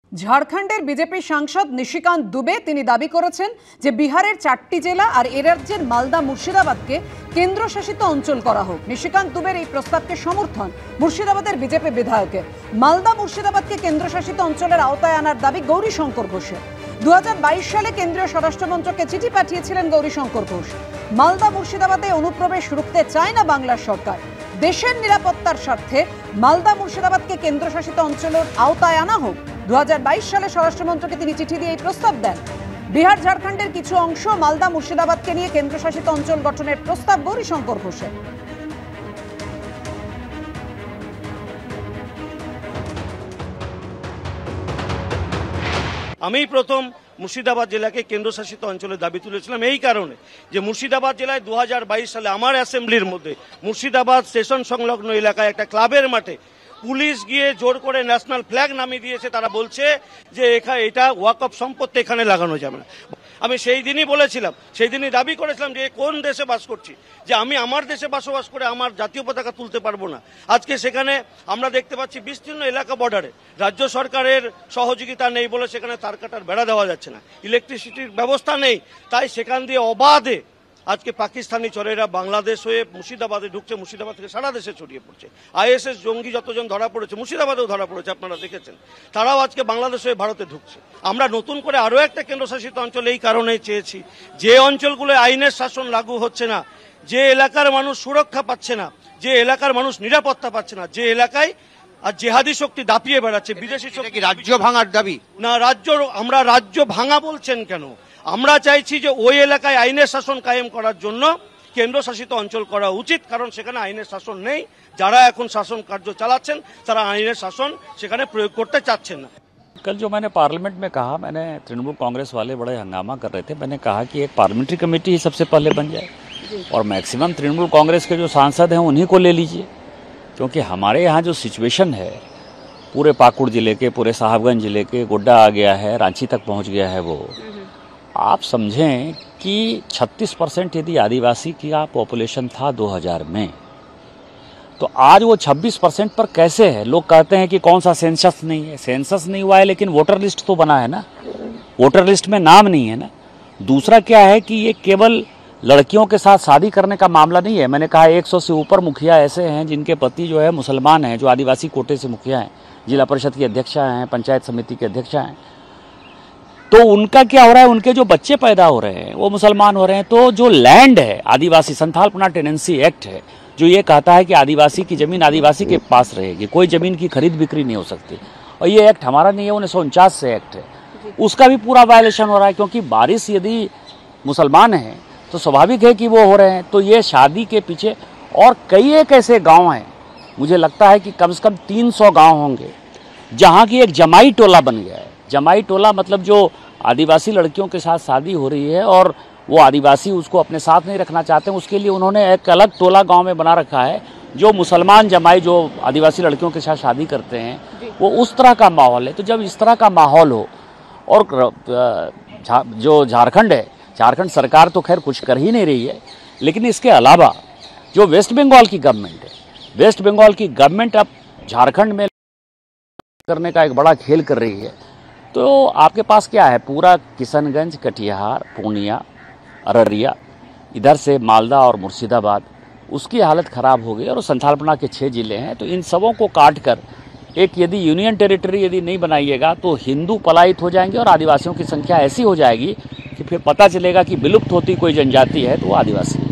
ঝাড়খণ্ডের বিজেপি সাংসদ নিশিকান্ত দুবে তিনি দাবি করেছেন যে বিহারের 4টি জেলা আর এ রাজ্যের মালদা মুর্শিদাবাদকে কেন্দ্রশাসিত অঞ্চল করা হোক। নিশিকান্ত দুবের এই প্রস্তাবকে সমর্থন মুর্শিদাবাদের বিজেপি বিধায়কের। মালদা মুর্শিদাবাদকে কেন্দ্রশাসিত অঞ্চলের আওতায় আনার দাবি গৌরীশঙ্কর ঘোষের। 2022 সালে কেন্দ্রীয় স্বরাষ্ট্রমন্ত্রকে চিঠি পাঠিয়েছিলেন গৌরীশঙ্কর ঘোষ। মালদা মুর্শিদাবাদে অনুপ্রবেশ রুখতে চায় না বাংলার সরকার। দেশের নিরাপত্তার স্বার্থে মালদা মুর্শিদাবাদকে কেন্দ্রশাসিত অঞ্চলের আওতায় আনা হোক। 2022 সালে স্বরাষ্ট্রমন্ত্রকে তিনি চিঠি দিয়ে এই প্রস্তাব দেন। বিহার ঝাড়খণ্ডের কিছু অংশ মালদা মুর্শিদাবাদকে নিয়ে কেন্দ্রশাসিত অঞ্চল গঠনের প্রস্তাব গৌরীশঙ্কর ঘোষের। আমি প্রথম মুর্শিদাবাদ জেলাকে কেন্দ্রশাসিত অঞ্চলের দাবি তুলেছিলাম এই কারণে যে মুর্শিদাবাদ জেলায় 2022 সালে আমার অ্যাসেম্বলির মধ্যে মুর্শিদাবাদ স্টেশন সংলগ্ন এলাকায় একটা ক্লাবের মাঠে পুলিশ গিয়ে জোর করে ন্যাশনাল ফ্ল্যাগ নামিয়ে দিয়েছে। তারা বলছে যে এটা ওয়াকফ সম্পত্তি, এখানে লাগানো যাবে না। আমি সেই দিনই বলেছিলাম, সেই দিনই দাবি করেছিলাম যে কোন দেশে বাস করছি, যে আমি আমার দেশে বসবাস করে আমার জাতীয় পতাকা তুলতে পারবো না। আজকে সেখানে আমরা দেখতে পাচ্ছি বিস্তীর্ণ এলাকা বর্ডারে রাজ্য সরকারের সহযোগিতা নেই বলে সেখানে তার কাটার বেড়া দেওয়া যাচ্ছে না, ইলেকট্রিসিটির ব্যবস্থা নেই, তাই সেখান দিয়ে অবাধে আজকে পাকিস্তানি চোরেরা বাংলাদেশ হয়ে মুর্শিদাবাদে ঢুকছে, মুর্শিদাবাদ থেকে সারা দেশে ছড়িয়ে পড়ছে। আইএসএস জঙ্গি যতজন ধরা পড়েছে মুর্শিদাবাদেও ধরা পড়েছে, আপনারা দেখেছেন, তারাও আজকে বাংলাদেশ হয়ে ভারতে ঢুকছে। আমরা নতুন করে আরও একটা কেন্দ্রশাসিত অঞ্চল এই কারণেই চেয়েছি, যে অঞ্চলগুলো আইনের শাসন লাগু হচ্ছে না, যে এলাকার মানুষ সুরক্ষা পাচ্ছে না, যে এলাকার মানুষ নিরাপত্তা পাচ্ছে না, যে এলাকায় আর জেহাদি শক্তি দাপিয়ে বেড়াচ্ছে, বিদেশি শক্তি। রাজ্য ভাঙার দাবি না, আমরা রাজ্য ভাঙা বলছেন কেন? আমরা চাইছি যে ওই এলাকায় আইনের শাসন কায়েম করার জন্য কেন্দ্রশাসিত অঞ্চল করা উচিত, কারণ সেখানে আইনের শাসন নেই। যারা এখন শাসন কার্য চালাচ্ছেন তারা আইনের শাসন সেখানে প্রয়োগ করতে চাচ্ছেন না। कल जो मैंने पार्लियामेंट में कहा, मैंने तृणमूल कांग्रेस वाले बड़े हंगामा कर रहे थे, मैंने कहा कि एक पार्लियामेंट्री कमेटी ही सबसे पहले बन जाए और मैक्सिमम तृणमूल कांग्रेस के जो सांसद हैं उन्हीं को ले लीजिए, क्योंकि हमारे यहाँ जो सिचुएशन है पूरे पाकुड़ जिले के, पूरे साहबगंज जिले के, गोड्डा आ गया है, रांची तक पहुँच गया है वो। आप समझें कि 36% यदि आदिवासी का पॉपुलेशन था 2000 में, तो आज वो 26% पर कैसे है? लोग कहते हैं कि कौन सा सेंसस नहीं है। सेंसस नहीं हुआ है लेकिन वोटर लिस्ट तो बना है ना, वोटर लिस्ट में नाम नहीं है ना। दूसरा क्या है कि ये केवल लड़कियों के साथ शादी करने का मामला नहीं है। मैंने कहा 100 से ऊपर मुखिया ऐसे हैं जिनके पति जो है मुसलमान हैं, जो आदिवासी कोटे से मुखिया हैं, जिला परिषद की अध्यक्षा हैं, पंचायत समिति के अध्यक्षा हैं। तो उनका क्या हो रहा है, उनके जो बच्चे पैदा हो रहे हैं वो मुसलमान हो रहे हैं। तो जो लैंड है आदिवासी, संथालपना टेनेंसी एक्ट है जो ये कहता है कि आदिवासी की जमीन आदिवासी के पास रहेगी, कोई जमीन की खरीद बिक्री नहीं हो सकती, और ये एक्ट हमारा नहीं है, 1949 से एक्ट है, उसका भी पूरा वायलेशन हो रहा है। क्योंकि बारिश यदि मुसलमान है तो स्वाभाविक है कि वो हो रहे हैं। तो ये शादी के पीछे और कई एक ऐसे गाँव हैं, मुझे लगता है कि कम से कम 300 गाँव होंगे जहाँ की एक जमाई टोला बन गया है। जमाई टोला मतलब जो आदिवासी लड़कियों के साथ शादी हो रही है और वो आदिवासी उसको अपने साथ नहीं रखना चाहते हैं, उसके लिए उन्होंने एक अलग टोला गांव में बना रखा है। जो मुसलमान जमाई जो आदिवासी लड़कियों के साथ शादी करते हैं वो उस तरह का माहौल है। तो जब इस तरह का माहौल हो, और जो झारखंड है, झारखंड सरकार तो खैर कुछ कर ही नहीं रही है, लेकिन इसके अलावा जो वेस्ट बंगाल की गवर्नमेंट है, वेस्ट बंगाल की गवर्नमेंट अब झारखंड में करने का एक बड़ा खेल कर रही है। तो आपके पास क्या है, पूरा किशनगंज, कटिहार, पूर्णिया, अररिया, इधर से मालदा और मुर्शिदाबाद, उसकी हालत ख़राब हो गई। और संथालपना के 6 जिले हैं, तो इन सबों को काट कर एक यदि यूनियन टेरिटरी यदि नहीं बनाइएगा तो हिंदू पलायित हो जाएंगे और आदिवासियों की संख्या ऐसी हो जाएगी कि फिर पता चलेगा कि विलुप्त होती कोई जनजाति है तो वो आदिवासी है।